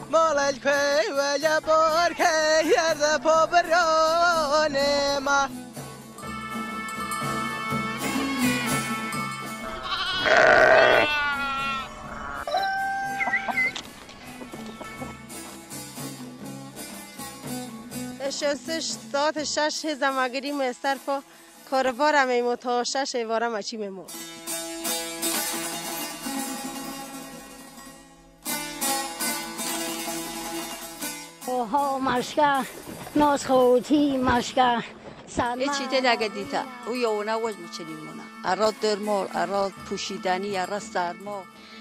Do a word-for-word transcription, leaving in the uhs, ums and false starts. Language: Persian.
مال الكوي ويا بوركي يرد بوبروني ما شش ساعت شش زمگیری مسترف کاربارم ایمو تا شش وارم اچی میمو اوه ماشکا ناس خوتی ماشکا سلام چی دیگه دیتا او یونا وز میچنیم منا اراد درمال اراد پوشیدنی اراد سرما